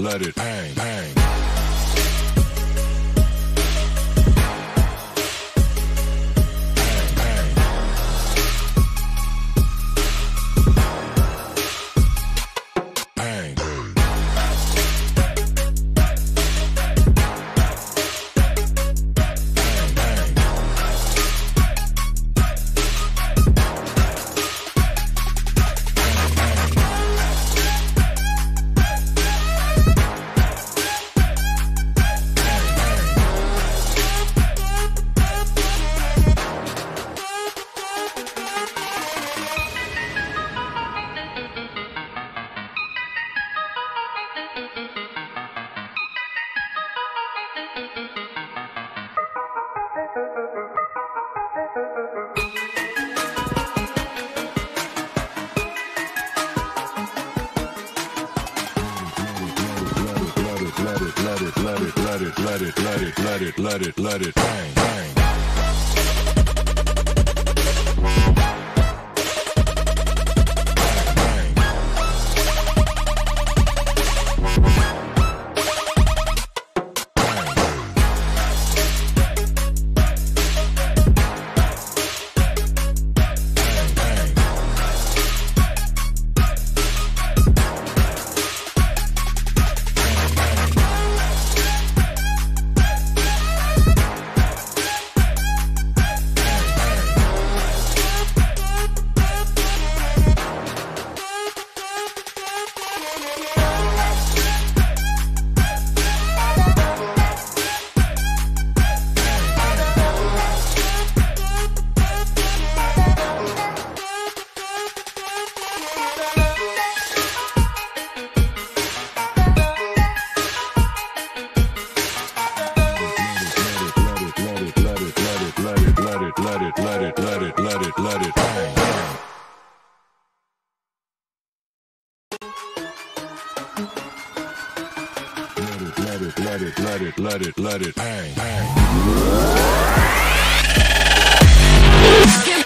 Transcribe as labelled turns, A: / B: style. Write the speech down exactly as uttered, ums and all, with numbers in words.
A: let it bang, bang. Let it, let it, let it, let it, let it, let it, bang, bang. Let it, let it, let it, let it, let it, bang, bang. Let it, let it, let it, let it, let it, bang, bang.